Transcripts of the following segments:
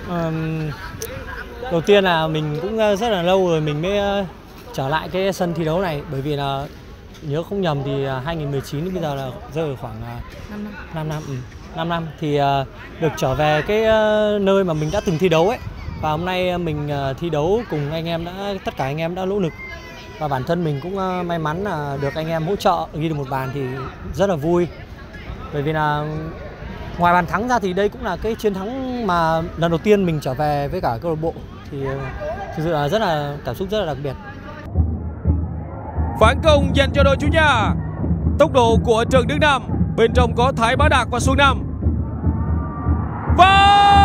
Ờm, Đầu tiên là mình cũng rất là lâu rồi mình mới trở lại cái sân thi đấu này, bởi vì là nhớ không nhầm thì 2019 đến bây giờ là rơi khoảng 5 năm, 5 năm thì được trở về cái nơi mà mình đã từng thi đấu ấy. Và hôm nay mình thi đấu cùng anh em, tất cả anh em đã nỗ lực và bản thân mình cũng may mắn là được anh em hỗ trợ ghi được một bàn thì rất là vui. Bởi vì là ngoài bàn thắng ra thì đây cũng là cái chiến thắng mà lần đầu tiên mình trở về với cả câu lạc bộ, thì thực sự là cảm xúc rất là đặc biệt. Phản công dành cho đội chủ nhà. Tốc độ của Trần Đức Nam, bên trong có Thái Bá Đạt và Xuân Nam. Và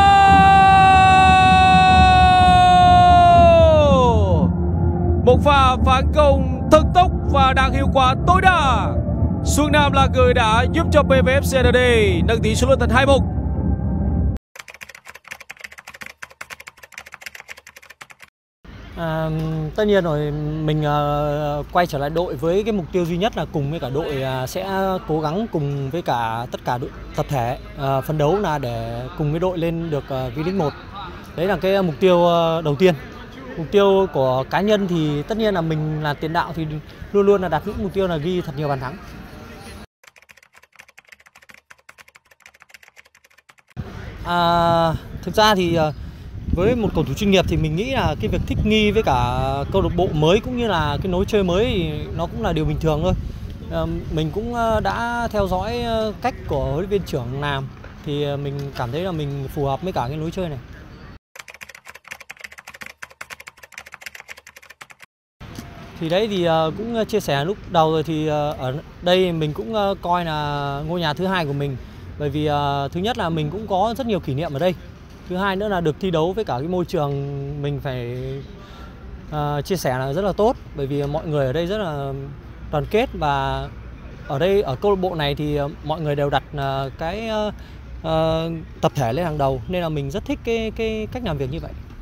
một pha phản công thần tốc và đạt hiệu quả tối đa. Xuân Nam là người đã giúp cho PVF CND nâng tỷ số lên thành 2-1. Tất nhiên rồi, mình quay trở lại đội với cái mục tiêu duy nhất là cùng với cả đội sẽ cố gắng cùng với cả tất cả đội tập thể phấn đấu là để cùng với đội lên được V-League 1. Đấy là cái mục tiêu đầu tiên. Mục tiêu của cá nhân thì tất nhiên là mình là tiền đạo thì luôn luôn là đặt những mục tiêu là ghi thật nhiều bàn thắng. Thực ra thì với một cầu thủ chuyên nghiệp thì mình nghĩ là cái việc thích nghi với cả câu lạc bộ mới cũng như là cái lối chơi mới thì nó cũng là điều bình thường thôi. Mình cũng đã theo dõi cách của huấn luyện viên trưởng làm thì mình cảm thấy là mình phù hợp với cả cái lối chơi này. Thì đấy thì cũng chia sẻ lúc đầu rồi, thì ở đây mình cũng coi là ngôi nhà thứ hai của mình. Bởi vì thứ nhất là mình cũng có rất nhiều kỷ niệm ở đây. Thứ hai nữa là được thi đấu với cả cái môi trường mình phải chia sẻ là rất là tốt. Bởi vì mọi người ở đây rất là đoàn kết, và ở đây ở câu lạc bộ này thì mọi người đều đặt cái tập thể lên hàng đầu, nên là mình rất thích cái cách làm việc như vậy.